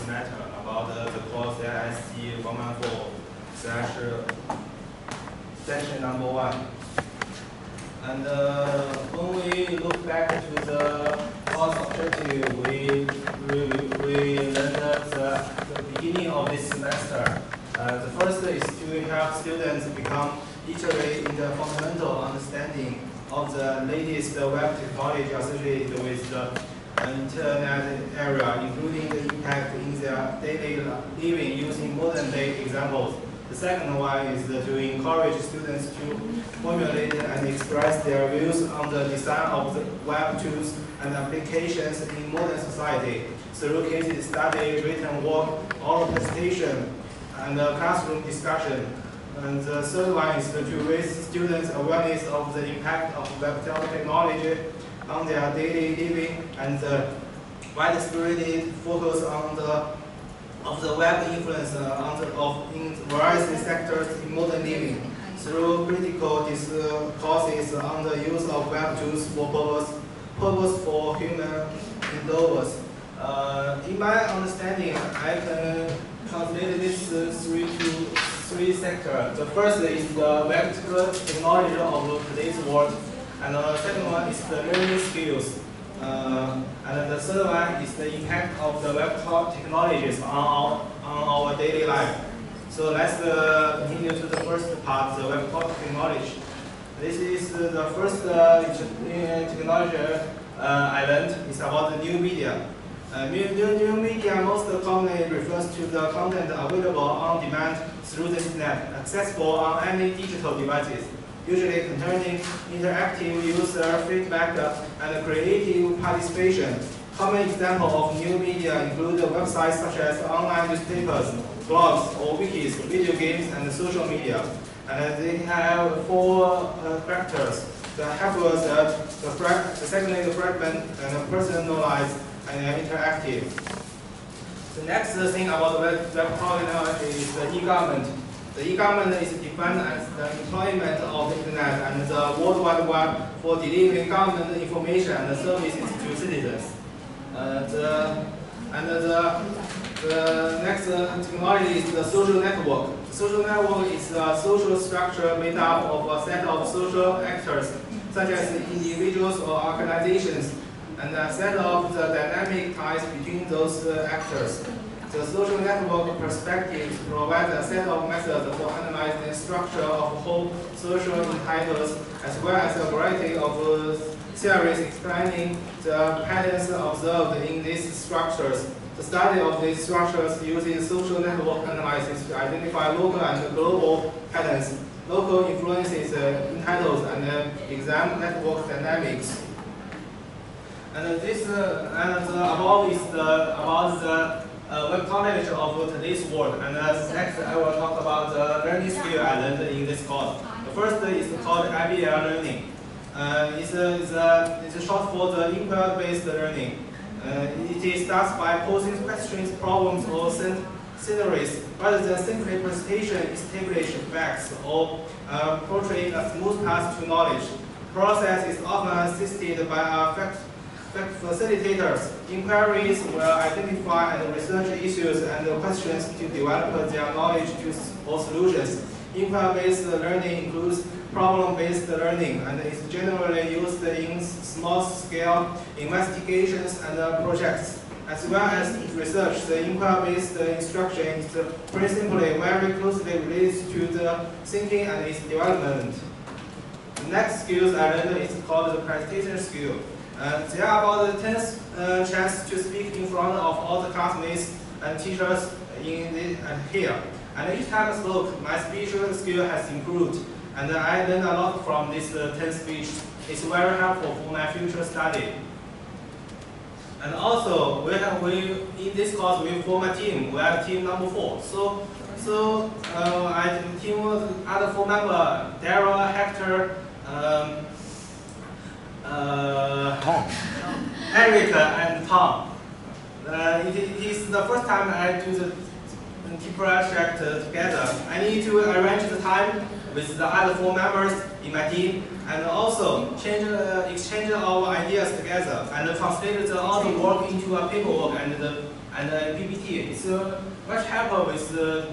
matter about the course IST 114/section number 1. And when we look back to the course objective, we learned at the beginning of this semester. The first is to help students become literate in the fundamental understanding of the latest web technology associated with the internet area, including the impact in their daily living using modern day examples. The second one is to encourage students to formulate and express their views on the design of the web tools and applications in modern society through case study, written work, oral presentation, and classroom discussion. And the third one is to raise students' awareness of the impact of web technology on their daily living and the widespread focus on the web influence in various sectors in modern living through critical discourses on the use of web tools for purpose for human endeavors. In my understanding, I can translate this three sectors. The first is the web technology of today's world, and the second one is the learning skills. And the third one is the impact of the web technologies on our daily life. So let's continue to the first part, the web technology. This is the first technology I learned. It's about the new media. New media most commonly refers to the content available on demand through the internet, accessible on any digital devices, usually containing interactive user feedback and creative participation. Common examples of new media include websites such as online newspapers, blogs or wikis, video games, and social media. And they have four characters: the hyperword, the secondary, the fragment, and personalized and interactive. The next thing about web technology is the e-government. The e-government is defined as the employment of the internet and the World Wide Web for delivering government information and services to citizens. The next technology is the social network. The social network is a social structure made up of a set of social actors, such as individuals or organizations, and a set of the dynamic ties between those actors. The social network perspectives provide a set of methods for analyzing the structure of whole social entities, as well as a variety of theories explaining the patterns observed in these structures. The study of these structures using social network analysis to identify local and global patterns, local influences, entitles, and examine network dynamics. And this above is about the web technology of today's world. And next, I will talk about the learning skill I learned in this course. The first is called IBL learning. It's short for the inquiry-based learning. It starts by posing questions, problems, or scenarios, rather than simply presentation, establish facts, or portray a smooth path to knowledge. The process is often assisted by facilitators. Inquiries will identify and research issues and questions to develop their knowledge or solutions. Inquiry-based learning includes problem-based learning and is generally used in small-scale investigations and projects, as well as research. The inquiry-based instruction is principally very closely related to the thinking and its development. The next skills I learned is called the presentation skill. There are about 10 chances to speak in front of all the classmates and teachers here. And each time I spoke, my speech skill has improved. And I learned a lot from this 10 speech. It's very helpful for my future study. And also, in this course, we form a team. We are team number 4. So I team other 4 members, Daryl, Hector, Eric, and Tom. It is the first time I do the project together. I need to arrange the time with the other 4 members in my team, and also exchange our ideas together, and translate all the work into a paperwork, and And PPT is much helpful with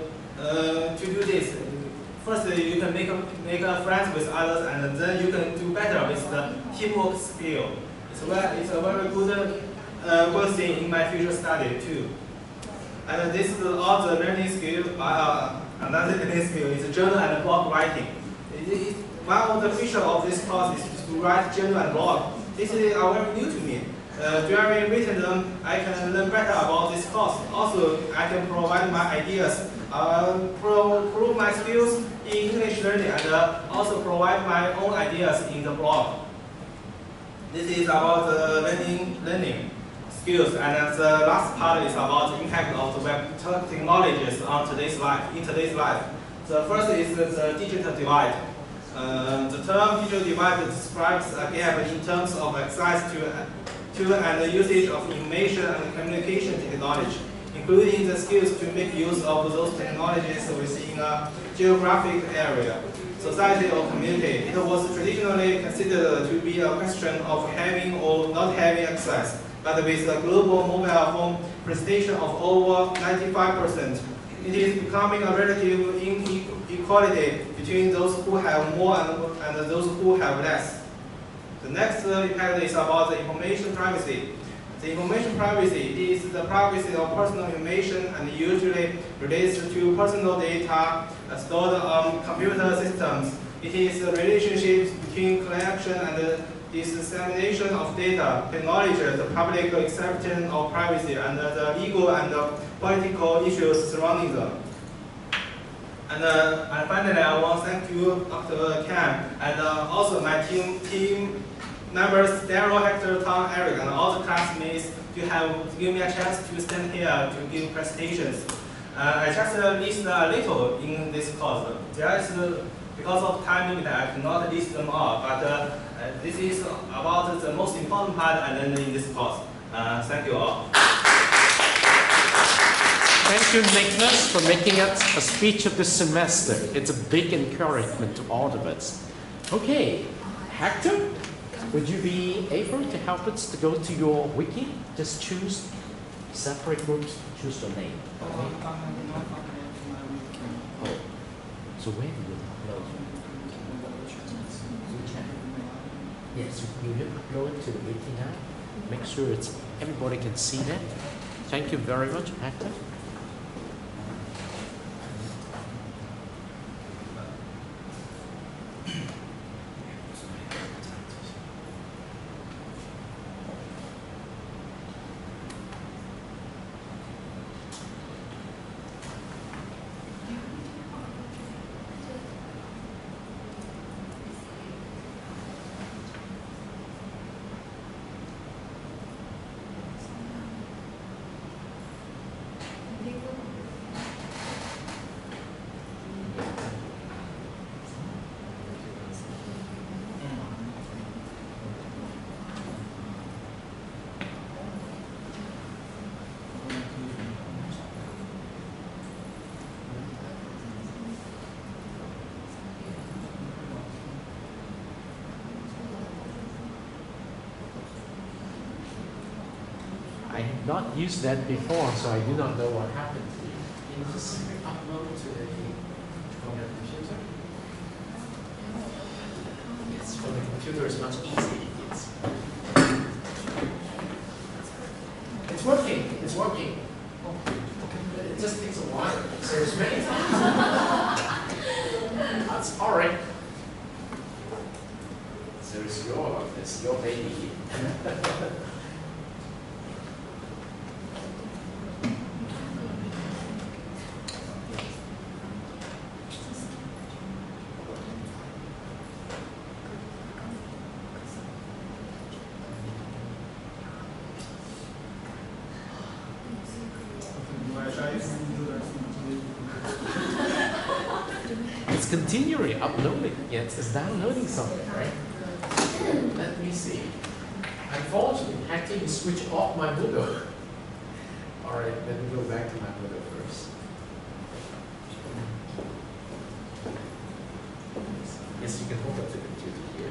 to do this. First, you can make friends with others, and then you can do better with the teamwork skill. It's a very good thing in my future study too. And this is all the learning skill. Another learning skill is journal and blog writing. One of the features of this course is to write journal and blog. This is very new to me. During written them, I can learn better about this course. Also, I can provide my ideas, prove my skills in English learning, and also provide my own ideas in the blog. This is about learning skills, and the last part is about the impact of the web technologies on today's life. In today's life, the first is the digital divide. The term digital divide describes a gap in terms of access to and usage of information and communication technology, including the skills to make use of those technologies within a geographic area, society, or community. It was traditionally considered to be a question of having or not having access, but with a global mobile phone presentation of over 95%, it is becoming a relative inequality between those who have more and those who have less. The next impact is about the information privacy. The information privacy is the privacy of personal information and usually relates to personal data stored on computer systems. It is the relationship between collection and dissemination of data, technology, the public acceptance of privacy, and the legal and political issues surrounding them. And finally, I want to thank you, Dr. Cam, and also my team members, Daryl, Hector, Tom, Eric, and all the classmates to give me a chance to stand here to give presentations. I just list a little in this course. There is, because of time limit, I cannot list them all, but this is about the most important part I learned in this course. Thank you all. Thank you, Nicholas, for making it a speech of the semester. It's a big encouragement to all of us. Okay, Hector, would you be able to help us to go to your wiki? Just choose separate groups, choose your name. Okay? Oh, so where do you upload? Yes, you upload it to the wiki now. Make sure everybody can see that. Thank you very much, Hector. I have not used that before, so I do not know what happened. Can you just upload to the computer? Yes, for the computer is much easier. Yes. It's working. It's working. But it just takes a while. So it's many times. That's all right. So it's your baby. It's continually uploading. Yes, it's downloading something, right? Let me see. Unfortunately, I had to switch off my Moodle. All right, let me go back to my Moodle first. Yes, you can hold up the computer here.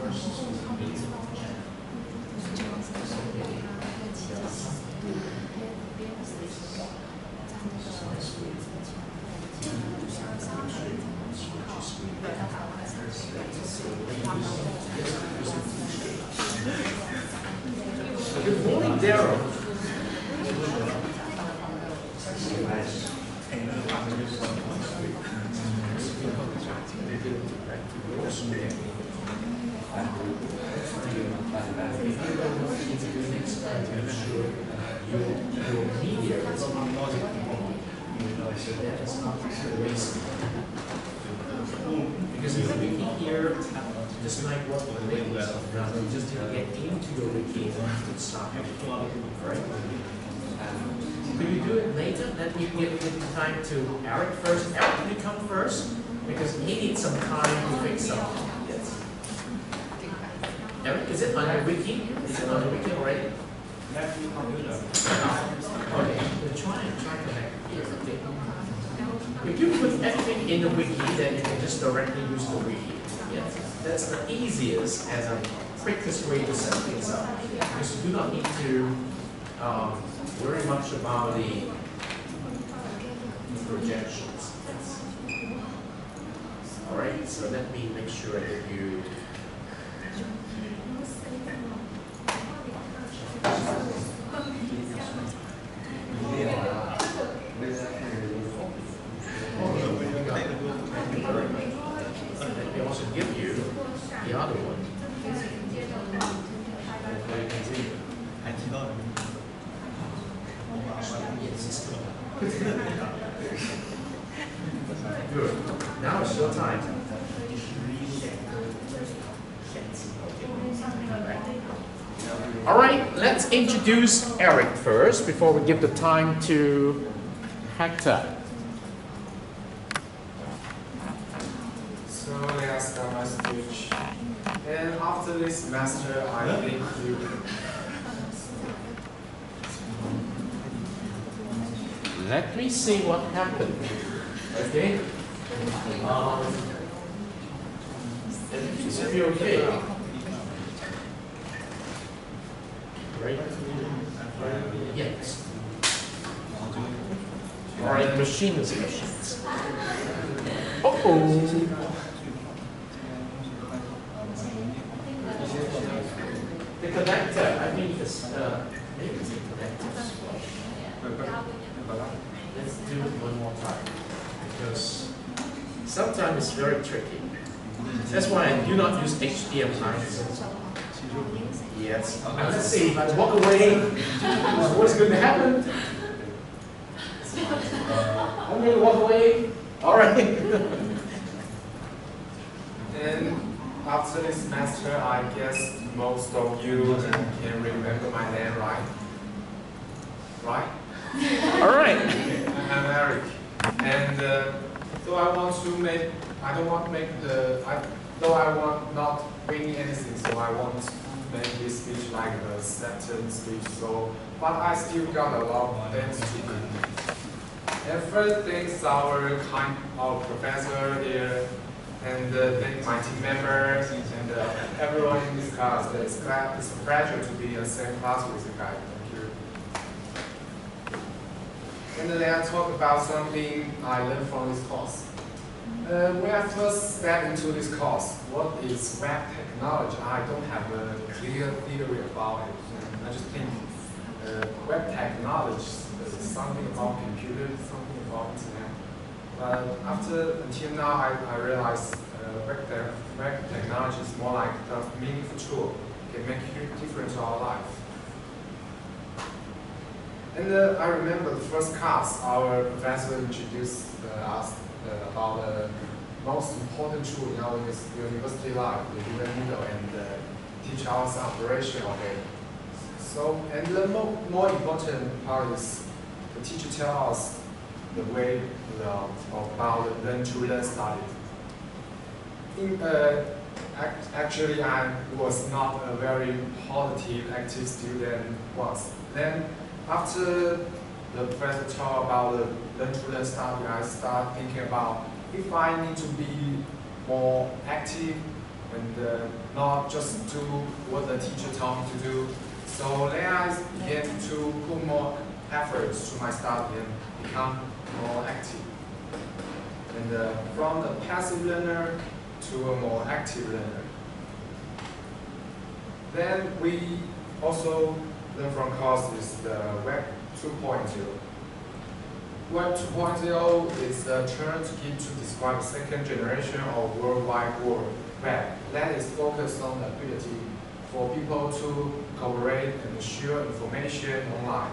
Good morning, Daryl. Because if we keep here, this might work really well. Rather than just to get into your wiki and start right? Could you do it later? Let me give time to Eric first. Eric, can you come first? Because he needs some time to fix something. Yes. Eric, is it on your wiki? Is it on the wiki already? Okay, we'll try connect here. Okay. If you put everything in the wiki, then you can just directly use the wiki. Yes. That's the easiest and the quickest way to set things up. Because you do not need to worry much about the projections. Yes. Alright, so let me make sure that you let me also give you the other one. Good. Now it's your time. All right, let's introduce Eric first before we give the time to Hector. So let's start my speech. And after this semester, I think you. Let me see what happened. Okay. Everything should be okay. Right? Yes. All right, machines. Uh-oh. The connector, I think it's, maybe it's a connector. Let's do it one more time, because sometimes it's very tricky. That's why I do not use HDMI. Yes. And let's see, if I walk away, what's going to happen? I'm going to walk away. All right. And after this semester, I guess most of you can remember my name, right? Right? All right. I'm Eric. And so I want to make, I don't want to make though I want not win anything, so I want to make this speech like a sentence speech. So, but I still got a lot of things to do. And first, thanks our professor here, and thank my team members and everyone in this class. It's a pleasure to be in the same class with you guys. Thank you. And then I talk about something I learned from this course. When I first stepped into this course, what is web technology? I don't have a clear theory about it. I just think web technology is something about computers, something about internet. But until now, I realized web technology is more like a meaningful tool. It can make a difference to our life. And I remember the first class, our professor introduced us about the most important tool in our university life, the UN Needle, and teach us operation of it. So, and the more important part is the teacher tell us the way about learn-to-learn study. Actually, I was not a very positive, active student once. Then, after the professor talked about the learn-to-learn study, I started thinking about if I need to be more active and not just do what the teacher told me to do. So then I began to put more efforts to my study and become more active. And from the passive learner to a more active learner. Then we also learn from courses the Web 2.0. Web 2.0 is a term to describe the second generation of World Wide Web that is focused on the ability for people to collaborate and share information online.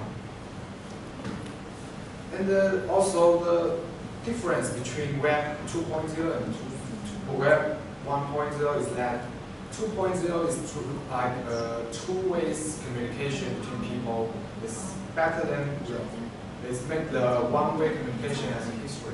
And also the difference between Web 2.0 and Web 1.0 is that 2.0 is like two-way communication between people. It's better than it's make the one-way communication as a history.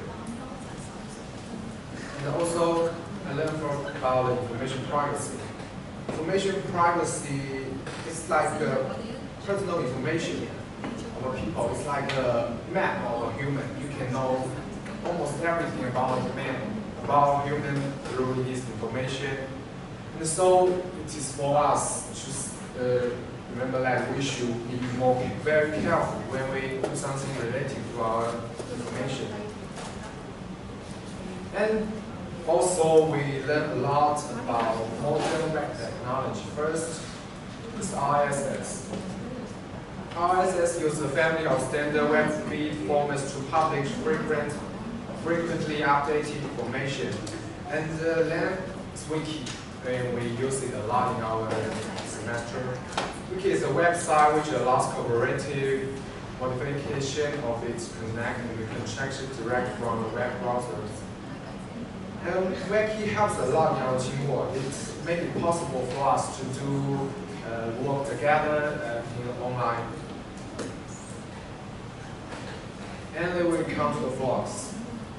And also, I learned about the information privacy. Information privacy is like personal information of a people. It's like a map of a human. You can know almost everything about the man, about human through this information. And so it is for us to remember that we should be very careful when we do something related to our information. And also we learn a lot about modern web technology. First is RSS. RSS uses a family of standard web feed formats to publish frequently updated information. And then it's Wiki. We use it a lot in our semester. Wiki is a website which allows collaborative modification of its connect and we can check it direct from the web browsers. And Wiki helps a lot in our teamwork. It makes it possible for us to do work together online. And then we come to the blogs.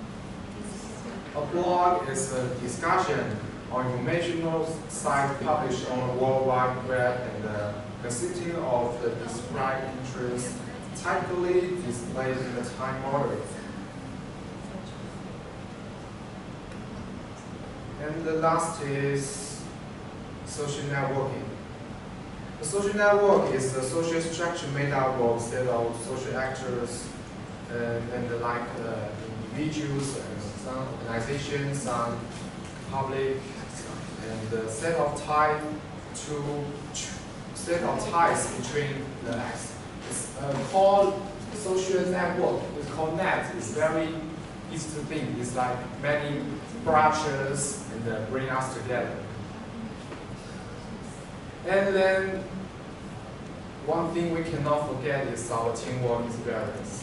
A blog is a discussion or informational site published on the World Wide Web and consisting of the described interests typically displayed in the time order. And the last is social networking. The social network is a social structure made up of a set of social actors and like individuals and some organizations, some public, and the set of ties between the acts. It's called social network. It's called net. It's very easy to think. It's like many branches and bring us together. And then one thing we cannot forget is our teamwork experience.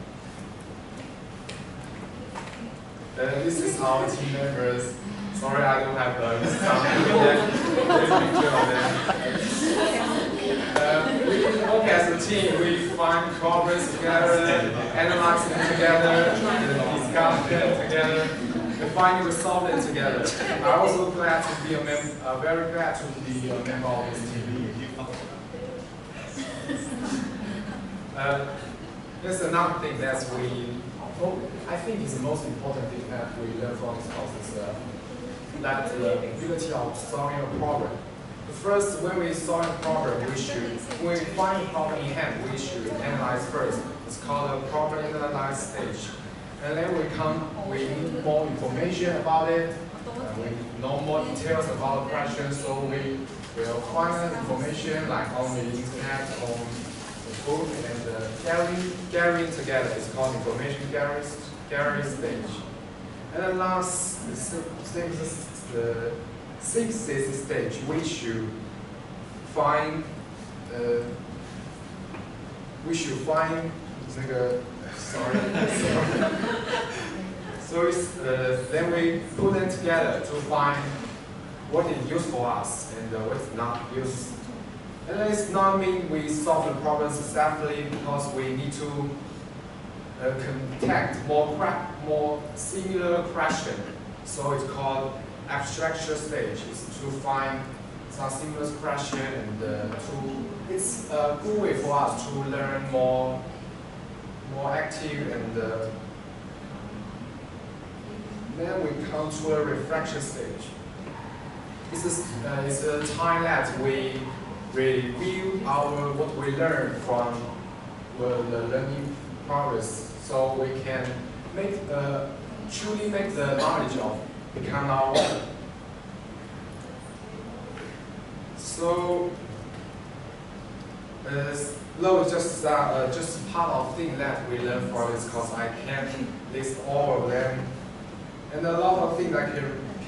This is our team members. Sorry, I don't have this picture of them. We work as a team. We find problems together, analyze them together, discuss them together, and finally resolve them together. I'm also glad to be very glad to be a member of this team. There's another thing that I think is the most important thing that we learn from this course is that the ability of solving a problem. First, when we solve a problem, when we find a problem in hand, we should analyze first. It's called a problem analyze stage. And then we need more information about it. We know more details about the question, so we will find information like on the internet, on the book, and gathering together. It's called information gathering stage. And then last, the synthesis stage, we should find so then we put them together to find what is useful for us and what's not used. And it's not mean we solve the problem successfully because we need to contact more similar question. So it's called abstraction stage. It's to find some similar question and it's a good way for us to learn more active and then we come to a reflection stage. it's a time that we review what we learned from the learning progress, so we can truly make the knowledge of become our own. So, though it's just part of things that we learn from this course, I can't list all of them, and a lot of things I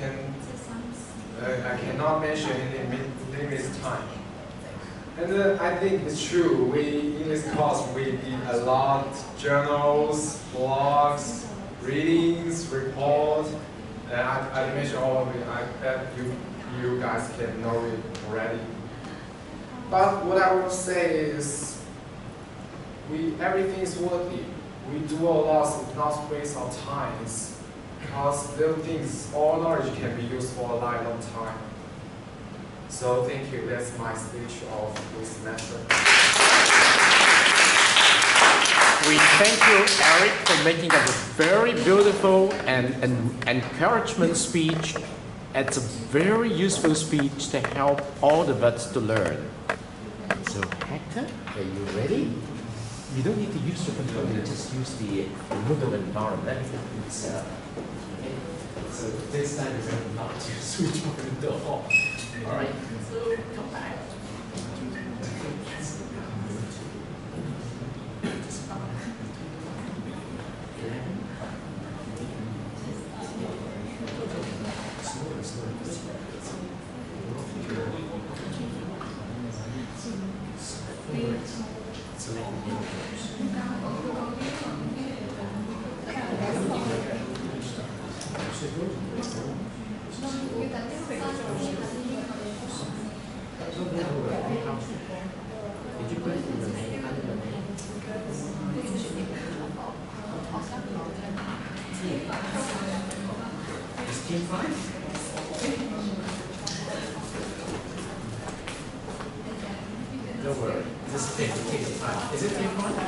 cannot mention in limited time. And I think it's true. In this course we did a lot journals, blogs, readings, reports. I didn't mention all of it. I bet you guys can know it already. But what I want to say is, everything is worth it. We do a lot, not waste our time, because those things, all knowledge can be used for a long time. So thank you. That's my speech of this semester. We thank you, Eric, for making a very beautiful and encouragement speech. It's a very useful speech to help all the vets to learn. So Hector, are you ready? You don't need to use your controller, just use the Moodle environment. So this time we're going not to switch over to the hall. All right, so come back. Don't worry, just take your time. Is it team one?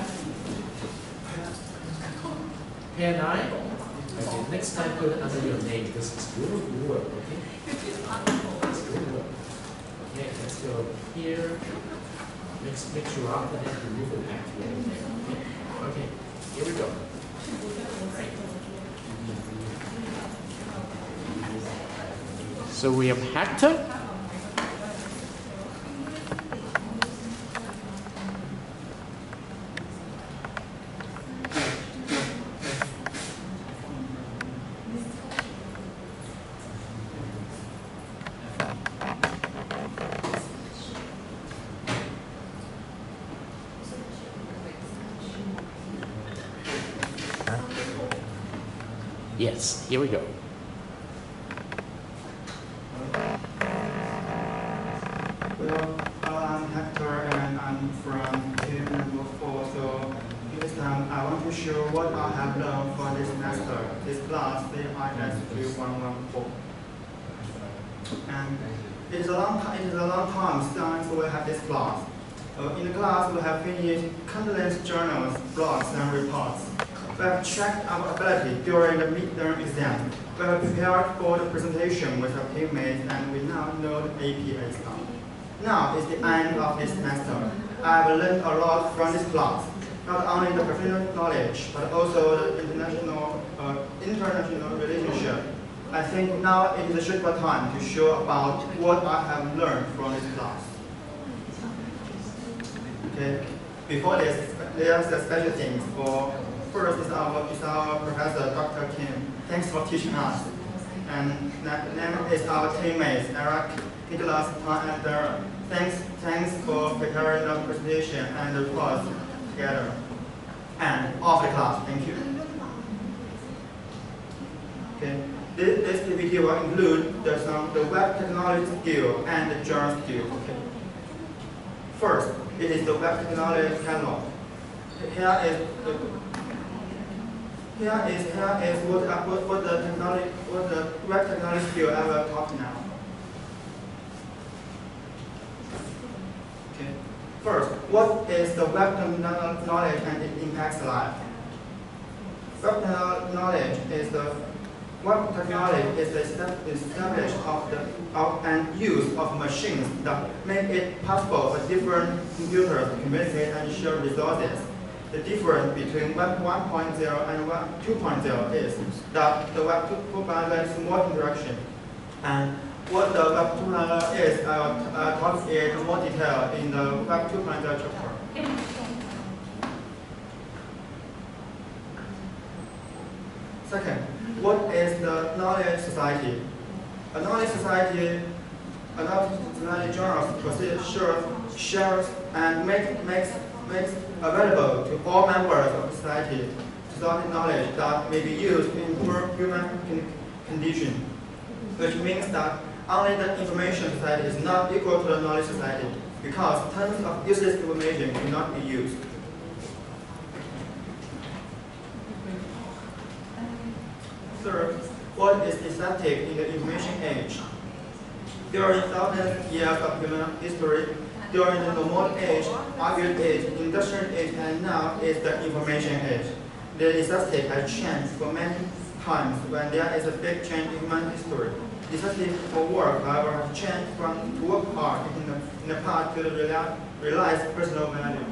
Pair 9? Okay, next time put it under your name because it's good work, okay? It's good work. Okay, let's go here. Make sure after that you move it back here. Okay, here we go. So we have Hector. Yes, here we go. Well, I'm Hector and I'm from team number 4. So this time I want to show what I have learned for this semester. This class, CIS3114. And it is a long time since we have this class. In the class, we have finished countless journals, blogs, and reports. We have checked our ability during the midterm exam. We have prepared for the presentation with our teammates, and we now know the APA stuff. Now is the end of this semester. I have learned a lot from this class, not only the professional knowledge, but also the international relationship. I think now it is a suitable time to show about what I have learned from this class. Okay. Before this, there's the special things. First is our professor, Dr. Kim. Thanks for teaching us. And then is our teammates, Eric, Nicholas, Tom, and Darren. Thanks for preparing the presentation and the reports together. And all of the class, thank you. Okay. This PPT will include the web technology skill and the journal skill. Okay. First, it is the web technology catalog. Here is what the web technology skill I will talk now. Okay. First, what is the web knowledge and it impacts life? Web knowledge is the Web technology is the establishment of and use of machines that make it possible for different computers to communicate and share resources. The difference between Web 1.0 and Web 2.0 is that the Web 2.0 is more interaction. And what the Web 2.0 is, I'll talk in more detail in the Web 2.0 chapter. Second, what is the knowledge society? A knowledge society journals shares and makes available to all members of society knowledge that may be used in human condition, which means that only the information society is not equal to the knowledge society because tons of useless information cannot be used. Third, what is effective in the information age? During thousands of years of human history, during the Nomadic age, Archaic age, Industrial age, and now is the information age. The necessity has changed for many times when there is a big change in human history. Necessity for work, however, has changed from to work hard in the past to realize personal value.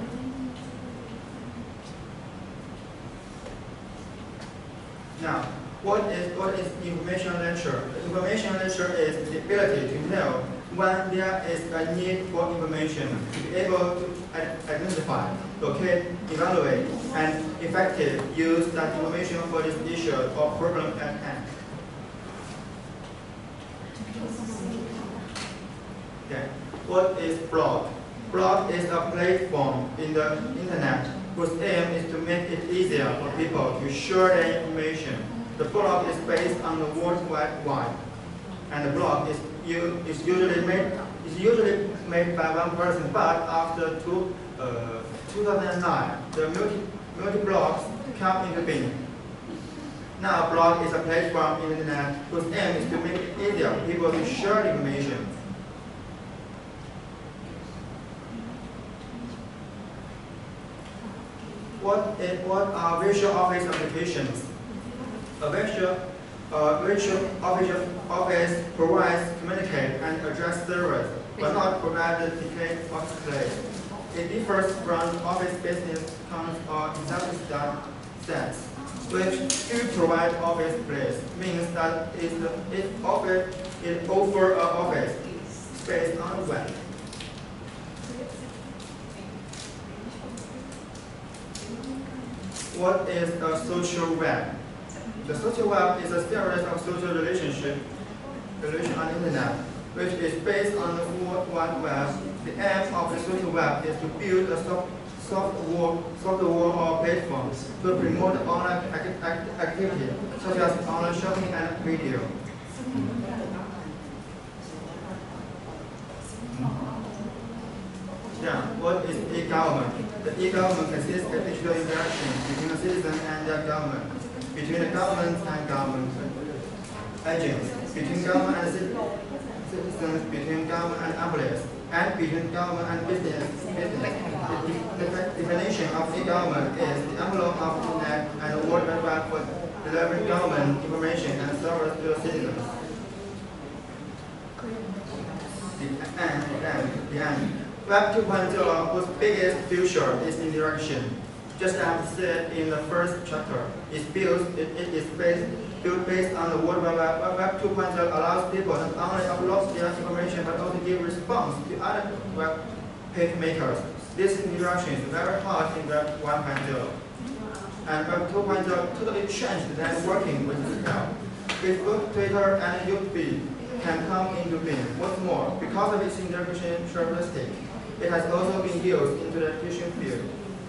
Now, what is information literature? Information literature is the ability to know when there is a need for information, to be able to identify, locate, evaluate, and effectively use that information for this issue or problem at hand. Okay. What is blog? Blog is a platform in the internet whose aim is to make it easier for people to share their information. The blog is based on the World Wide Web, and the blog is usually made by one person. But after 2009, the multi-blogs came into being. Now, blog is a platform in the internet whose aim is to make it easier for people to share information. What are visual office applications? A virtual office provides communicate and address service, but not provide the ticket of place. It differs from office business accounts or executive sets, which do provide office place, means that it offers an office space on the web. What is a social web? The social web is a series of social relations on the internet, which is based on the World Wide Web. The aim of the social web is to build a software or platform to promote online activity, such as online shopping and video. Yeah, what is e-government? The e-government consists of digital interaction between the citizen and their government, between the government and government agents, between government and citizens, between government and employees, and between government and business. The definition of e-government is the envelope of the internet and the World Wide Web for delivering government information and service to the citizens. The end. Web 2.0, whose biggest future is interaction. Just as said in the first chapter, it is built based on the World Wide Web. Web 2.0 allows people not only upload their information but also give response to other web page makers. This interaction is very hard in Web 1.0. And Web 2.0 totally changed the networking with scale. Facebook, Twitter, and YouTube can come into being. What's more, because of its integration characteristic, it has also been used into the teaching field.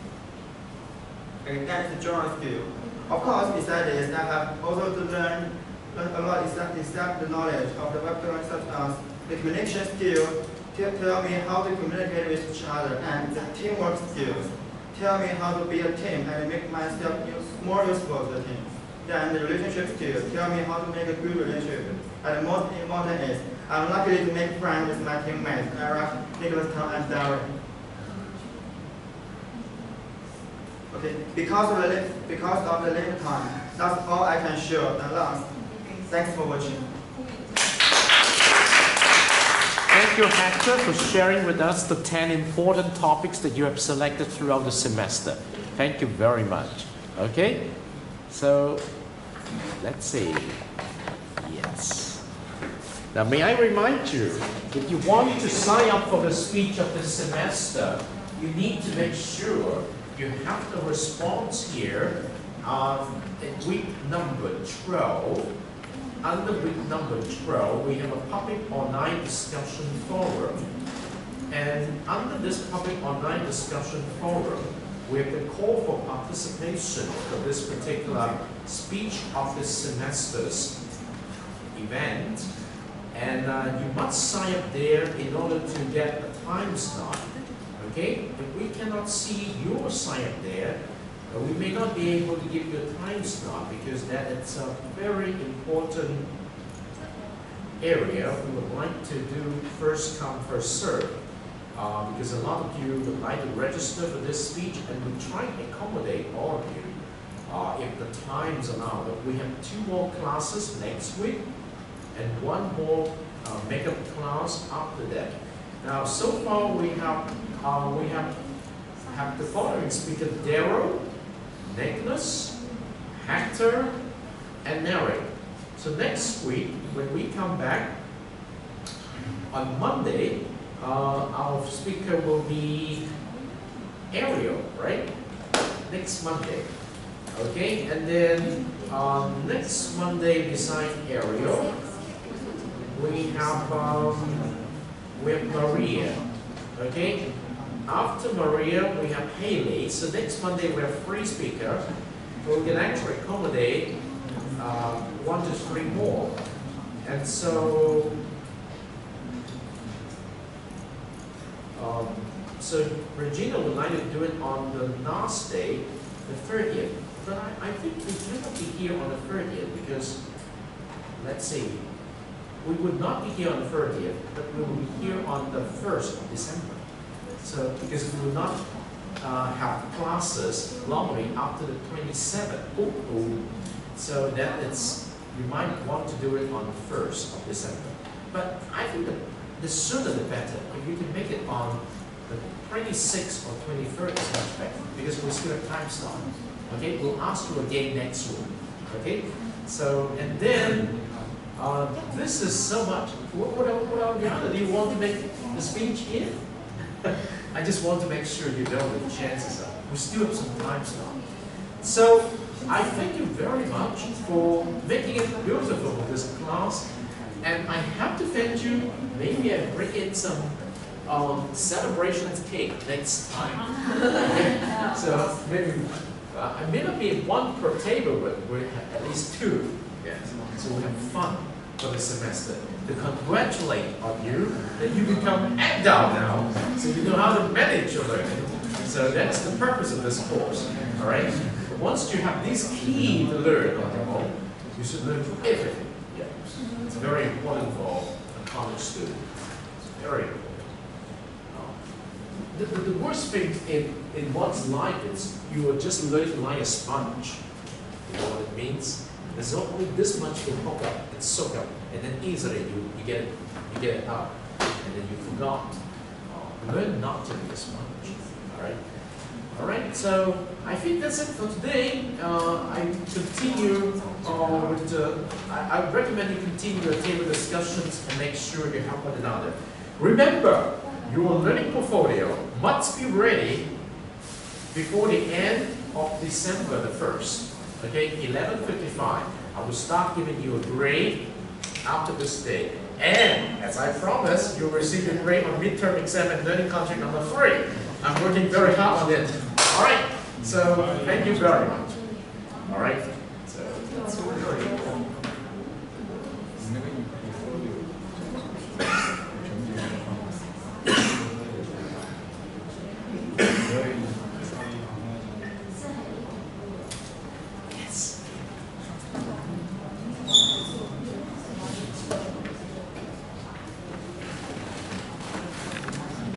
Against the journal field. Of course, besides this, I have also to learn a lot except the knowledge of the web technology, such as the communication skill, tell me how to communicate with each other, and the teamwork skills. Tell me how to be a team and make myself more useful to the team. Then the relationship skills, tell me how to make a good relationship. And the most important is, I'm lucky to make friends with my teammates, Eric, Nicholas, Tom, and Darren. Okay, because of the limited time, that's all I can share. And last, Thanks for watching. Thank you, Hector, for sharing with us the 10 important topics that you have selected throughout the semester. Thank you very much. Okay, so let's see. Yes. Now, may I remind you, if you want to sign up for the speech of the semester, you need to make sure you have the response here in week number 12. Under week number 12, we have a public online discussion forum. And under this public online discussion forum, we have the call for participation for this particular speech of the semester's event. And you must sign up there in order to get a time slot. Okay? If we cannot see your sign up there, we may not be able to give you a time slot because that is a very important area we would like to do first come, first serve. Because a lot of you would like to register for this speech and we try to accommodate all of you if the times allow. But we have 2 more classes next week and 1 more makeup class after that. Now, so far we have the following speaker: Daryl, Nicholas, Hector, and Eric. So next week, when we come back on Monday, our speaker will be Ariel, right? Next Monday. Okay, and then next Monday, beside Ariel, we have Maria. Okay. After Maria, we have Haley. So next Monday, we have 3 speakers. We can actually accommodate 1 to 3 more. And so, Regina would like to do it on the last day, the 30th. But I think we cannot be here on the 30th because, let's see, we would not be here on the 30th, but we will be here on the 1st of December. So, because we will not have classes normally after the 27th. So that it's, you might want to do it on the 1st of December. But I think that the sooner the better. If you can make it on the 26th or 23rd is much better because we still have time slot. Okay, we'll ask you again next week. Okay, so and then this is so much. What else do you want to make the speech in? I just want to make sure you know the chances are. We still have some time slot. So I thank you very much for making it beautiful for this class. And I have to thank you. Maybe I bring in some celebration cake next time. So maybe I may not be 1 per table, but we have at least 2. Yes. So we have fun for the semester. To congratulate on you that you become adult now, so you know how to manage your learning. So that's the purpose of this course. All right. Once you have these key to learn on your own, you should learn everything. Yeah. It's very important for a college student. It's very important. The worst thing in one's life is you are just learning like a sponge. You know what it means? There's only this much to hook up and soak up, and then easily you get it out, and then you forgot. Learn not to be a sponge. All right. So I think that's it for today. I continue with. I recommend you continue your table discussions and make sure you help one another. Remember, your learning portfolio must be ready before the end of December the 1st. Okay, 11:55. I will start giving you a grade after this day. And as I promised, you'll receive your grade on midterm exam and learning contract number 3. I'm working very hard on it. All right. So thank you very much. All right.